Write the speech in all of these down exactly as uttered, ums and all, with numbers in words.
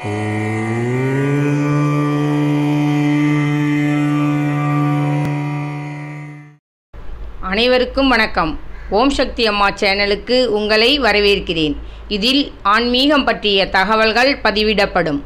அனைவருக்கும் வணக்கம். ஓம் சக்தி அம்மா சேனலுக்கு உங்களை வரவேற்கிறேன். இதில் ஆன்மீகம் பற்றிய தகவல்கள் பதிவிடப்படும்.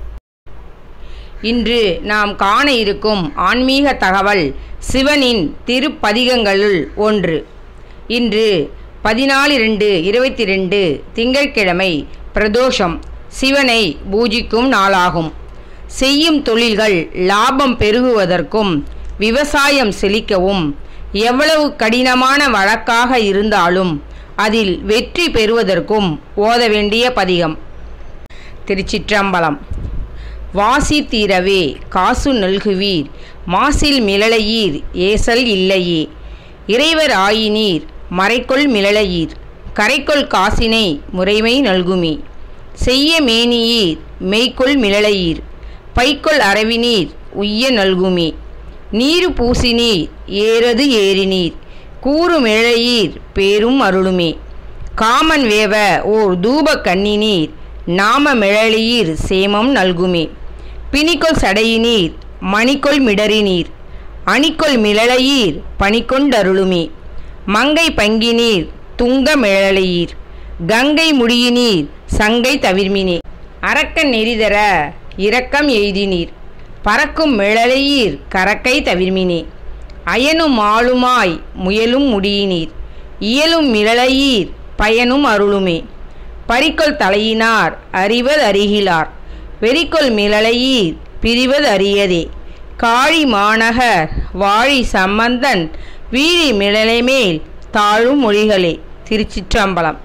இன்று நாம் காண இருக்கும் ஆன்மீக தகவல் சிவனின் திருப்பதிகங்களுள் ஒன்று. இன்று பதினாலு ரெண்டு இருபத்தி ரெண்டு திங்கட்கிழமை பிரதோஷம். சிவனை பூஜிக்கும் நாளாகும். செய்யும் தொழில்கள் லாபம் பெருகுவதற்கும் விவசாயம் செழிக்கவும் எவ்வளவு கடினமான வழக்காக இருந்தாலும் அதில் வெற்றி பெறுவதற்கும் ஓத வேண்டிய பதிகம். திருச்சிற்றம்பலம். வாசி தீரவே காசு நல்குவீர், மாசில் மிளலையீர் ஏசல் இல்லையே. இறைவர் ஆயினீர் மறைக்கொள் மிளலையீர், கரைக்கொள் காசினை முறைமை நல்குமே. செய்ய மேனியீர் மெய்க்கொள் மிளலையீர், பைக்கொள் அரவினீர் உய்ய நல்குமே. நீரு பூசினீர் ஏறது ஏறினீர், கூறு மிளையீர் பேரும் அருளுமே. காமன் வேவ ஓர் தூப கண்ணினீர், நாம மிளலியீர் சேமம் நல்குமே. பிணிக்கொள் சடையினீர் மணிக்கொள் மிடறினீர், அணிக்கொள் மிளலையீர் பணிக்கொண்டருளுமே. மங்கை பங்கினீர் துங்க மிளலையீர், கங்கை முடியினீர் சங்கை தவிர்மினே. அரக்கன் நெறிதர இரக்கம் எய்தினீர், பறக்கும் மிளலையீர் கரக்கை தவிர்மினே. அயனும் ஆளுமாய் முயலும் முடியினீர், இயலும் மிளலையீர் பயனும் அருளுமே. பறிக்கொள் தலையினார் அறிவது அறிகிலார், வெறிக்கொள் மிளலையீர் பிரிவது அறியதே. காழி மாநகர் வாழி சம்பந்தன், வீழி மிளலைமேல் தாழும் மொழிகளே. திருச்சிற்றம்பலம்.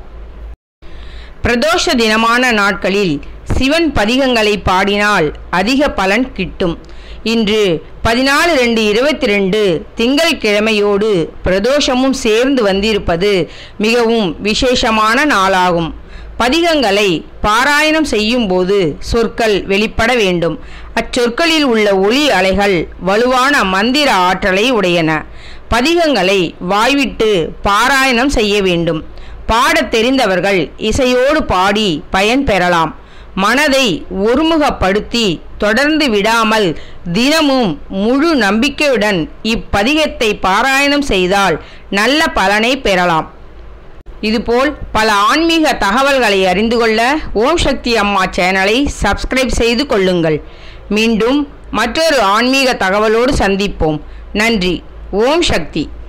பிரதோஷ தினமான நாட்களில் சிவன் பதிகங்களை பாடினால் அதிக பலன் கிட்டும். இன்று பதினாலு ரெண்டு இருபத்தி ரெண்டு திங்கள் கிழமையோடு பிரதோஷமும் சேர்ந்து வந்திருப்பது மிகவும் விசேஷமான நாளாகும். பதிகங்களை பாராயணம் செய்யும் போது சொற்கள் வெளிப்பட வேண்டும். அச்சொற்களில் உள்ள ஒளி அலைகள் வலுவான மந்திர ஆற்றலை உடையன. பதிகங்களை வாய்விட்டு பாராயணம் செய்ய வேண்டும். பாடத் தெரிந்தவர்கள் இசையோடு பாடி பயன் பெறலாம். மனதை ஒருமுகப்படுத்தி தொடர்ந்து விடாமல் தினமும் முழு நம்பிக்கையுடன் இப்பதிகத்தை பாராயணம் செய்தால் நல்ல பலனை பெறலாம். இதுபோல் பல ஆன்மீக தகவல்களை அறிந்து கொள்ள ஓம் சக்தி அம்மா சேனலை சப்ஸ்கிரைப் செய்து கொள்ளுங்கள். மீண்டும் மற்றொரு ஆன்மீக தகவலோடு சந்திப்போம். நன்றி. ஓம் சக்தி.